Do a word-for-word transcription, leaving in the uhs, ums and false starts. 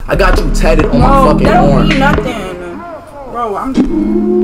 I got you tatted on my No, fucking that don't arm. mean nothing. Bro, I'm